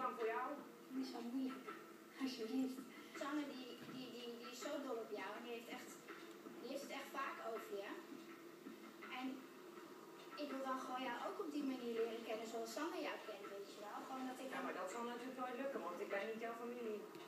dan voor jou? Niet zo moeilijk. Alsjeblieft. Sanne die is zo dol op jou en die heeft het echt vaak over je. En ik wil dan gewoon jou ook op die manier leren kennen zoals Sanne jou kent, weet je wel. Gewoon dat ik... Ja, maar dat zal natuurlijk nooit lukken, want ik ben niet jouw familie.